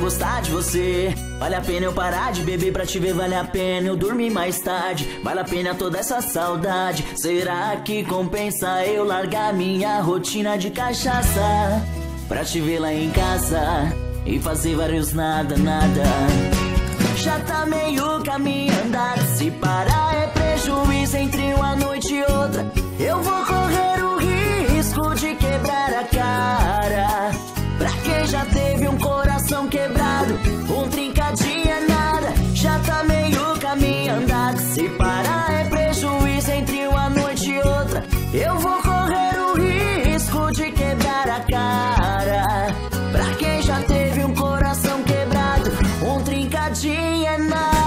gostar de você. Vale a pena eu parar de beber pra te ver, vale a pena eu dormir mais tarde. Vale a pena toda essa saudade. Será que compensa eu largar minha rotina de cachaça pra te ver lá em casa e fazer vários nada, nada? Já tá meio caminho andado, se parar é prejuízo entre uma noite e outra. Eu vou correr o risco de quebrar a cara. Pra quem já teve um coração quebrado, um trincadinho é nada. Já tá meio caminho andado, se parar é prejuízo entre uma noite e outra. Eu vou correr o risco de quebrar a cara. Pra quem já teve um coração quebrado, um trincadinho é nada.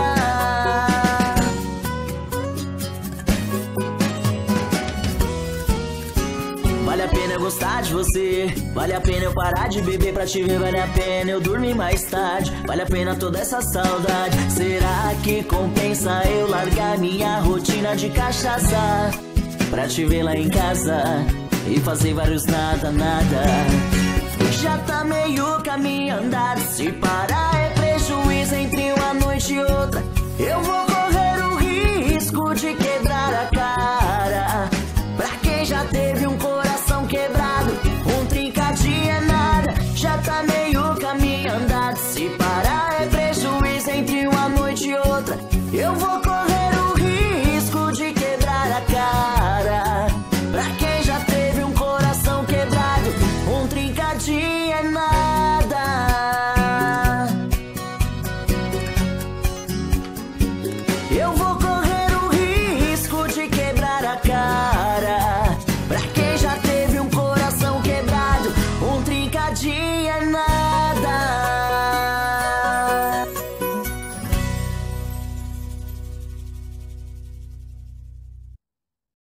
Vale a pena eu gostar de você. Vale a pena eu parar de beber pra te ver. Vale a pena eu dormir mais tarde. Vale a pena toda essa saudade. Será que compensa eu largar minha rotina de cachaça pra te ver lá em casa e fazer vários nada, nada? Já tá meio caminho andado, se parar é prejuízo entre uma noite e outra. Eu vou correr